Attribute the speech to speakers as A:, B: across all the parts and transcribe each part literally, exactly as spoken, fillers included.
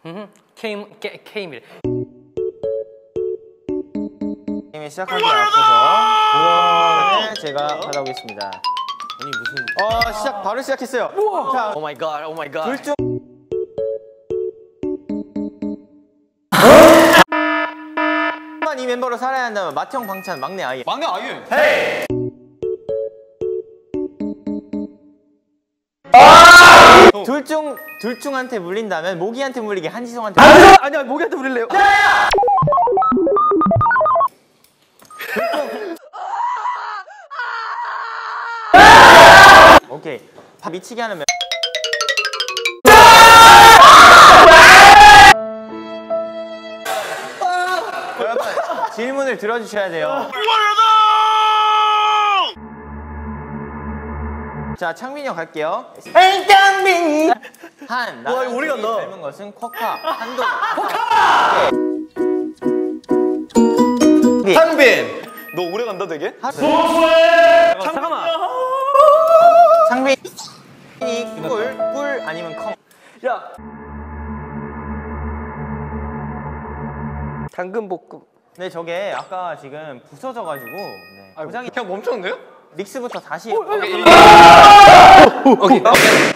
A: K임 K입니다.
B: 게임이 시작하기 앞서서 네, 제가 받아오겠습니다.
A: 아니 무슨?
B: 어 시작 바로 시작했어요. 자,
A: 오 마이 갓, 오 마이 갓.
B: 둘 중 이 멤버로 살아야 한다면 맏형 방찬 막내 아이유.
C: 막내 아이유.
B: 헤이. 둘 중 둘 중한테 물린다면 모기한테 물리게 한지성한테.
A: 아니야, 아니야, 모기한테 물릴래요.
B: 오케이. 다 미치게 하는 멤버. 여러분 질문을 들어주셔야 돼요. 자 창빈이 형 갈게요. 에이 창빈이 한
A: 와, 이거 오래 간다.
B: 닮은 것은 쿼카 한동. 쿼카.
C: 창빈. 너 오래 간다 되게?
A: 잠깐만.
B: 창빈이 꿀, 꿀 아니면 컴.
A: 야. 당근볶음.
B: 네 저게 아까 지금 부서져가지고 네. 고장이
C: 그냥 멈췄는데요?
B: 믹스부터 다시.
C: 오케이. 오케이.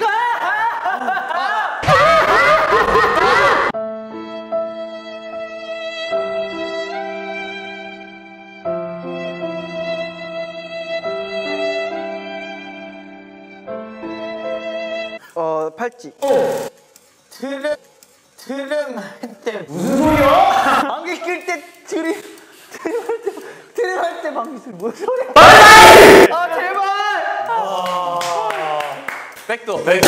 A: 어 팔찌.
B: 트름 트름 할 때 무슨 소리야? 안개 낄때 트림 트림 할 때 트림 할 때 방귀 소리 무슨 소리야? 아 제발.
C: 백도. 백.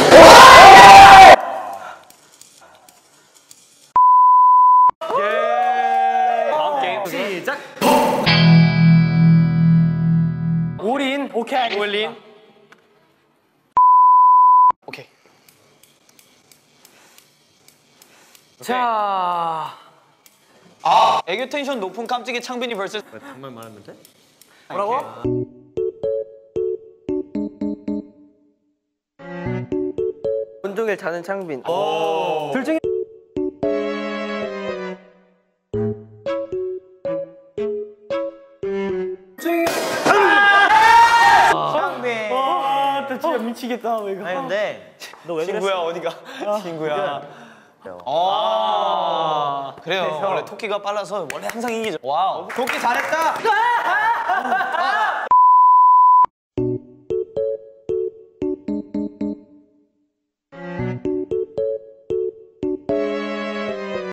A: 예. 다음 게임 시작. 올인. 오케이. 올인.
C: 오케이.
A: 자.
C: 아, 애교 텐션 높은 깜찍이 창빈이 vs.
A: 정말 말했는데?
C: 뭐라고?
A: 온종일 자는 창빈.
C: 오.
A: 둘 중에
B: 창빈.
A: 와, 나 진짜 미치겠다 이거.
B: 아니 근데
A: 너 왜
C: 친구야
A: 그랬어?
C: 어디가? 친구야.
B: 그래요.
C: 아, 그래요.
B: 그래서-
C: 원래 토끼가 빨라서 원래 항상 이기죠. 와우.
B: 도끼 잘했다.